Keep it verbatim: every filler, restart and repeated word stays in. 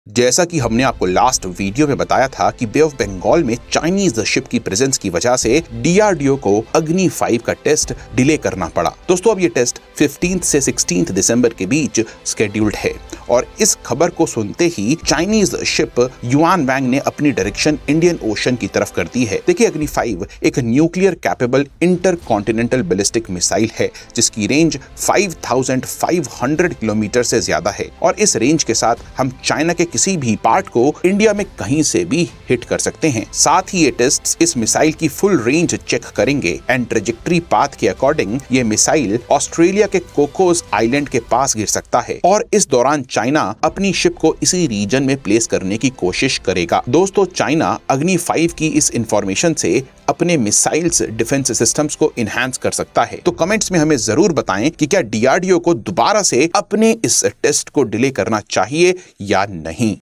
जैसा कि हमने आपको लास्ट वीडियो में बताया था कि बे ऑफ बंगाल में चाइनीज शिप की प्रेजेंस की वजह से डी आर डी ओ को अग्नि फाइव का टेस्ट डिले करना पड़ा। दोस्तों अब ये टेस्ट फिफ्टींथ से सिक्सटींथ दिसंबर के बीच स्केड्यूल्ड है और इस खबर को सुनते ही चाइनीज शिप युआन वैंग ने अपनी डायरेक्शन इंडियन ओशन की तरफ कर दी है। देखिए अग्नि फाइव एक nuclear capable intercontinental ballistic missile है जिसकी range five thousand five hundred kilometre से ज्यादा है और इस रेंज के साथ हम चाइना के किसी भी पार्ट को इंडिया में कहीं से भी हिट कर सकते हैं। साथ ही ये टेस्ट्स इस मिसाइल की फुल रेंज चेक करेंगे एंड ट्रेजेक्टरी पाथ के अकॉर्डिंग ये मिसाइल ऑस्ट्रेलिया के कोकोस आइलैंड के पास गिर सकता है और इस दौरान चाइना अपनी शिप को इसी रीजन में प्लेस करने की कोशिश करेगा। दोस्तों चाइना अग्नि फाइव की इस इंफॉर्मेशन से अपने मिसाइल्स डिफेंस सिस्टम्स को इनहैंस कर सकता है। तो कमेंट्स में हमें जरूर बताएं कि क्या डी आर डी ओ को दोबारा से अपने इस टेस्ट को डिले करना चाहिए या नहीं।